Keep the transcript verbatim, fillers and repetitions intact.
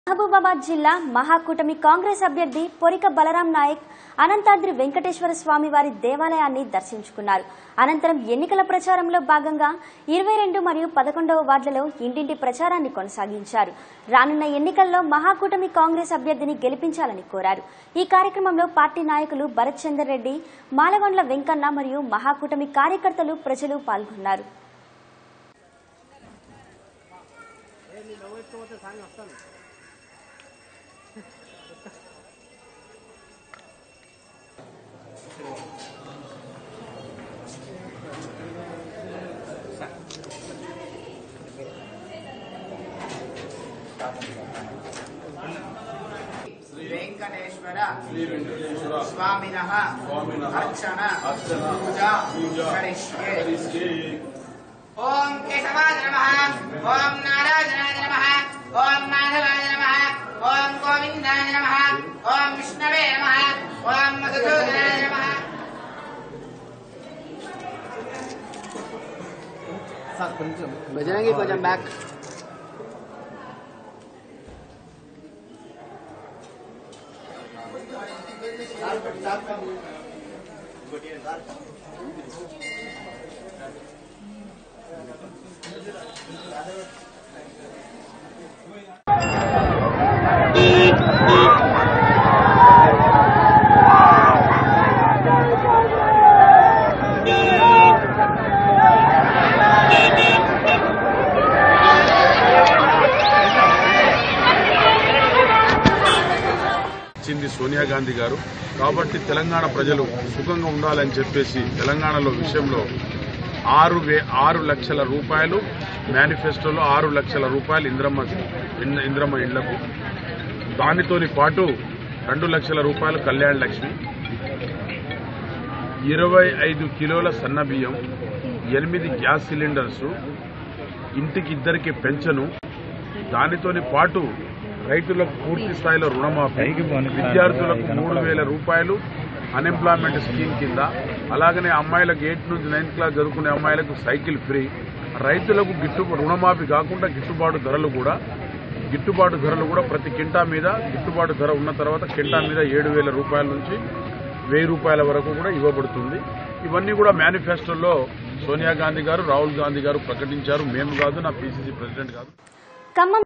మహబూబాబాద్ జిల్లా మహాకూటమి కాంగ్రెస్ అభ్యర్థి పొరిక బలరాం నాయక్ అనంతాద్రి వెంకటేశ్వర స్వామి వారి దేవాలయాన్ని దర్శించుకున్నారు. అనంతరం ఎన్నికల ప్రచారంలో భాగంగా ఇరవై రెండు మరియు పదకొండవ వార్డులలో ఇంటింటి ప్రచారాన్ని కొనసాగించారు. రానున్న ఎన్నికల్లో మహాకూటమి కాంగ్రెస్ అభ్యర్థిని గెలిపించాలని కోరారు. ఈ కార్యక్రమంలో పార్టీ నాయకులు భరత్ చందర్ రెడ్డి, మాలగొండ్ల వెంకన్న మరియు మహాకూటమి కార్యకర్తలు, ప్రజలు పాల్గొన్నారు. శ్రీ వెంకటేశ్వర స్వామినః అర్చన పూజా కరిష్యే. ఓం కేశవాయ నమః, ఓం నారాయణాయ నమః, ఓం మాధవాయ నమః, ఓం గోవిందాయ నమః, ఓం విష్ణవే నమః, ఓం మధుసూదనాయ నమః. సార్ కొంచెం బజరంగి కొంచెం బ్యాక్. చింది సోనియా గాంధీ గారు కాబట్టి తెలంగాణ ప్రజలు సుఖంగా ఉండాలని చెప్పేసి తెలంగాణలో విషయంలో ఆరు వే ఆరు లక్షల రూపాయలు మేనిఫెస్టోలో ఆరు లక్షల రూపాయలు ఇంద్రమ్మ ఇంద్రమ్మ ఇళ్లకు, దానితోని పాటు రెండు లక్షల రూపాయలు కళ్యాణ లక్ష్మి, ఇరవై ఐదు కిలోల సన్న బియ్యం, ఎనిమిది గ్యాస్ సిలిండర్సు, ఇంటికి ఇద్దరికి పెన్షను, దానితోని పాటు రైతులకు పూర్తి స్థాయిలో రుణమాఫీ, విద్యార్థులకు మూడు వేల రూపాయలు అన్ఎంప్లాయ్మెంట్ స్కీమ్ కింద, అలాగనే అమ్మాయిలకు ఎయిత్ నుంచి నైన్త్ క్లాస్ చదువుకునే అమ్మాయిలకు సైకిల్ ఫ్రీ, రైతులకు గిట్టు రుణమాఫీ కాకుండా గిట్టుబాటు ధరలు కూడా గిట్టుబాటు ధరలు కూడా ప్రతి కింటా మీద గిట్టుబాటు ధర ఉన్న తర్వాత కింటా మీద ఏడు వేల రూపాయల నుంచి వెయ్యి రూపాయల వరకు కూడా ఇవ్వబడుతుంది. ఇవన్నీ కూడా మేనిఫెస్టోలో సోనియా గాంధీ గారు, రాహుల్ గాంధీ గారు ప్రకటించారు. మేము కాదు, నా పీసీసీ ప్రెసిడెంట్ కాదు.